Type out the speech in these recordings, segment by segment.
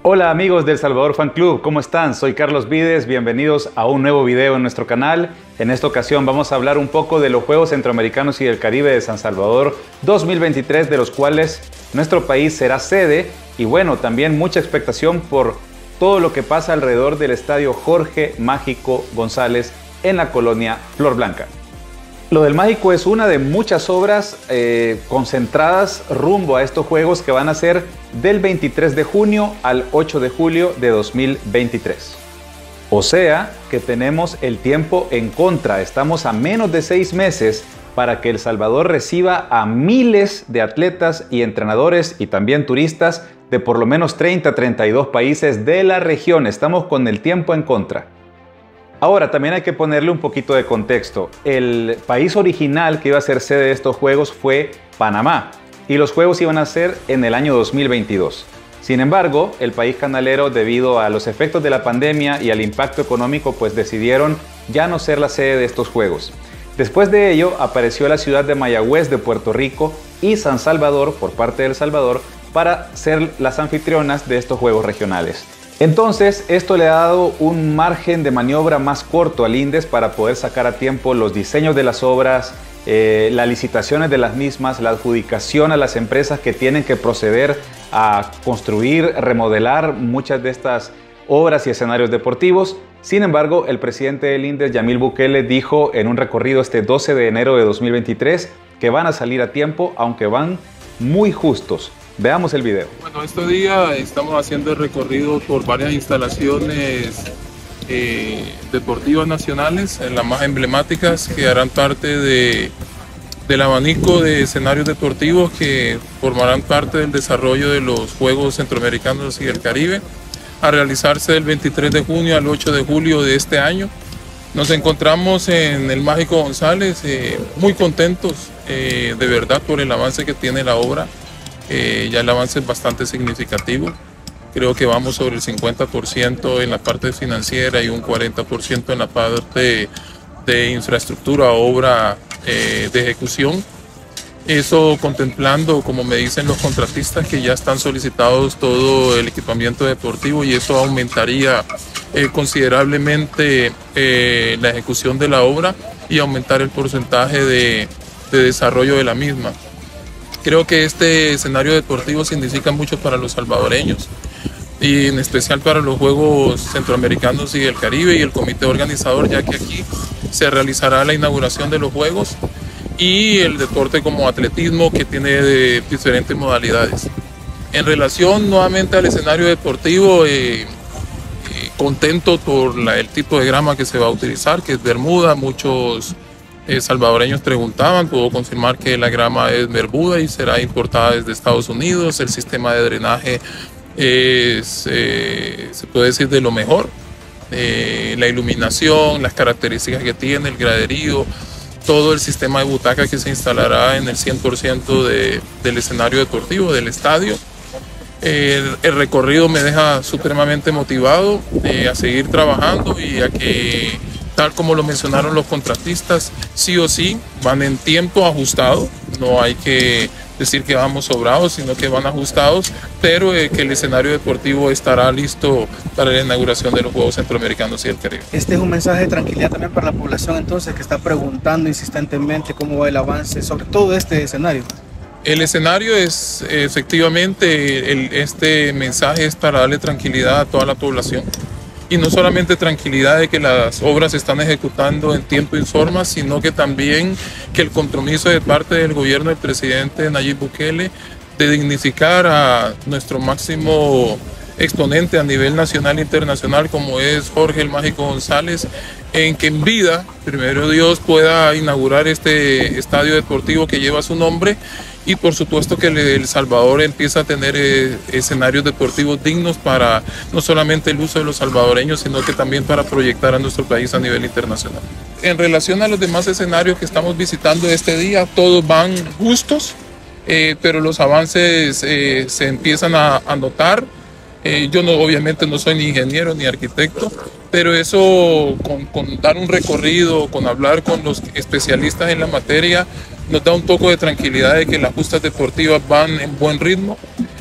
Hola amigos del Salvador Fan Club, ¿cómo están? Soy Carlos Vides, bienvenidos a un nuevo video en nuestro canal. En esta ocasión vamos a hablar un poco de los Juegos Centroamericanos y del Caribe de San Salvador 2023, de los cuales nuestro país será sede, y bueno, también mucha expectación por todo lo que pasa alrededor del estadio Jorge Mágico González en la colonia Flor Blanca. Lo del Mágico es una de muchas obras concentradas rumbo a estos juegos que van a ser del 23 de junio al 8 de julio de 2023. O sea que tenemos el tiempo en contra. Estamos a menos de 6 meses para que El Salvador reciba a miles de atletas y entrenadores y también turistas de por lo menos 32 países de la región. Estamos con el tiempo en contra. Ahora, también hay que ponerle un poquito de contexto. El país original que iba a ser sede de estos juegos fue Panamá, y los juegos iban a ser en el año 2022. Sin embargo, el país canalero, debido a los efectos de la pandemia y al impacto económico, pues decidieron ya no ser la sede de estos juegos. Después de ello, apareció la ciudad de Mayagüez de Puerto Rico y San Salvador, por parte de El Salvador, para ser las anfitrionas de estos juegos regionales. Entonces, esto le ha dado un margen de maniobra más corto al INDES para poder sacar a tiempo los diseños de las obras, las licitaciones de las mismas, la adjudicación a las empresas que tienen que proceder a construir, remodelar muchas de estas obras y escenarios deportivos. Sin embargo, el presidente del INDES, Yamil Bukele, dijo en un recorrido este 12 de enero de 2023 que van a salir a tiempo, aunque van muy justos. Veamos el video. Bueno, este día estamos haciendo el recorrido por varias instalaciones deportivas nacionales, las más emblemáticas, que harán parte del abanico de escenarios deportivos que formarán parte del desarrollo de los Juegos Centroamericanos y del Caribe, a realizarse del 23 de junio al 8 de julio de este año. Nos encontramos en el Mágico González, muy contentos de verdad por el avance que tiene la obra. Ya el avance es bastante significativo. Creo que vamos sobre el 50% en la parte financiera y un 40% en la parte de infraestructura, obra de ejecución. Eso contemplando, como me dicen los contratistas, que ya están solicitados todo el equipamiento deportivo, y eso aumentaría considerablemente la ejecución de la obra y aumentar el porcentaje de desarrollo de la misma. Creo que este escenario deportivo significa mucho para los salvadoreños, y en especial para los Juegos Centroamericanos y del Caribe y el comité organizador, ya que aquí se realizará la inauguración de los Juegos, y el deporte como atletismo, que tiene diferentes modalidades. En relación nuevamente al escenario deportivo, contento por el tipo de grama que se va a utilizar, que es bermuda. Muchos salvadoreños preguntaban, puedo confirmar que la grama es bermuda y será importada desde Estados Unidos. El sistema de drenaje es, se puede decir, de lo mejor. La iluminación, las características que tiene, el graderío, todo el sistema de butaca que se instalará en el 100% del escenario deportivo, del estadio. El recorrido me deja supremamente motivado a seguir trabajando, y a que, tal como lo mencionaron los contratistas, sí o sí van en tiempo ajustado. No hay que decir que vamos sobrados, sino que van ajustados, pero que el escenario deportivo estará listo para la inauguración de los Juegos Centroamericanos y del Caribe. Este es un mensaje de tranquilidad también para la población, entonces, que está preguntando insistentemente cómo va el avance, sobre todo este escenario. El escenario es efectivamente, este mensaje es para darle tranquilidad a toda la población. Y no solamente tranquilidad de que las obras se están ejecutando en tiempo y forma, sino que también que el compromiso de parte del gobierno del presidente Nayib Bukele de dignificar a nuestro máximo exponente a nivel nacional e internacional, como es Jorge el Mágico González, en que en vida, primero Dios, pueda inaugurar este estadio deportivo que lleva su nombre, y por supuesto que El Salvador empieza a tener escenarios deportivos dignos para no solamente el uso de los salvadoreños, sino que también para proyectar a nuestro país a nivel internacional. En relación a los demás escenarios que estamos visitando este día, todos van justos, pero los avances se empiezan a notar. Yo obviamente no soy ni ingeniero ni arquitecto, pero eso con dar un recorrido, con hablar con los especialistas en la materia, nos da un poco de tranquilidad de que las justas deportivas van en buen ritmo.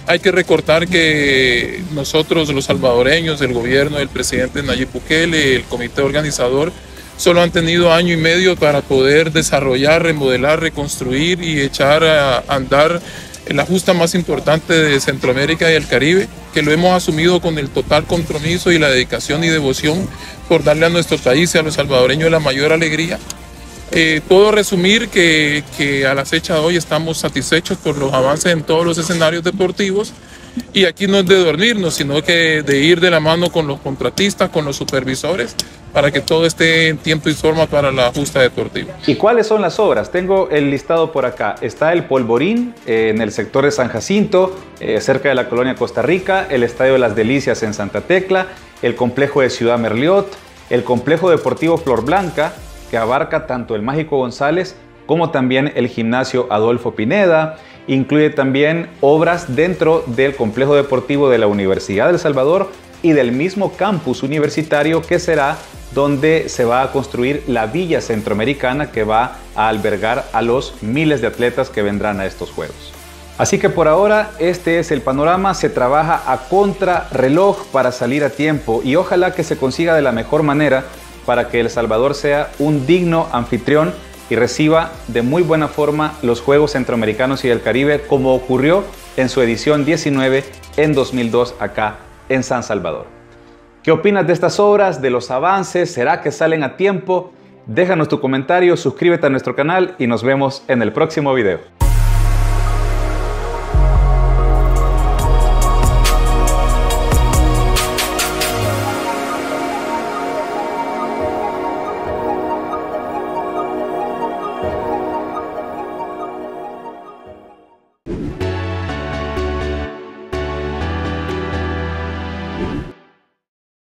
Hay que recordar que nosotros, los salvadoreños, el gobierno del presidente Nayib Bukele, el comité organizador, solo han tenido año y medio para poder desarrollar, remodelar, reconstruir y echar a andar la justa más importante de Centroamérica y el Caribe, que lo hemos asumido con el total compromiso y la dedicación y devoción por darle a nuestro país y a los salvadoreños la mayor alegría. Puedo resumir que a la fecha de hoy estamos satisfechos por los avances en todos los escenarios deportivos, y aquí no es de dormirnos, sino que de ir de la mano con los contratistas, con los supervisores, para que todo esté en tiempo y forma para la justa deportiva. ¿Y cuáles son las obras? Tengo el listado por acá. Está el Polvorín en el sector de San Jacinto, cerca de la colonia Costa Rica, el Estadio de las Delicias en Santa Tecla, el complejo de Ciudad Merliot, el complejo deportivo Flor Blanca, que abarca tanto el Mágico González como también el gimnasio Adolfo Pineda. Incluye también obras dentro del complejo deportivo de la Universidad de El Salvador y del mismo campus universitario, que será donde se va a construir la Villa Centroamericana, que va a albergar a los miles de atletas que vendrán a estos Juegos. Así que por ahora este es el panorama. Se trabaja a contrarreloj para salir a tiempo y ojalá que se consiga de la mejor manera para que El Salvador sea un digno anfitrión y reciba de muy buena forma los Juegos Centroamericanos y del Caribe, como ocurrió en su edición 19 en 2002 acá en San Salvador. ¿Qué opinas de estas obras, de los avances? ¿Será que salen a tiempo? Déjanos tu comentario, suscríbete a nuestro canal y nos vemos en el próximo video.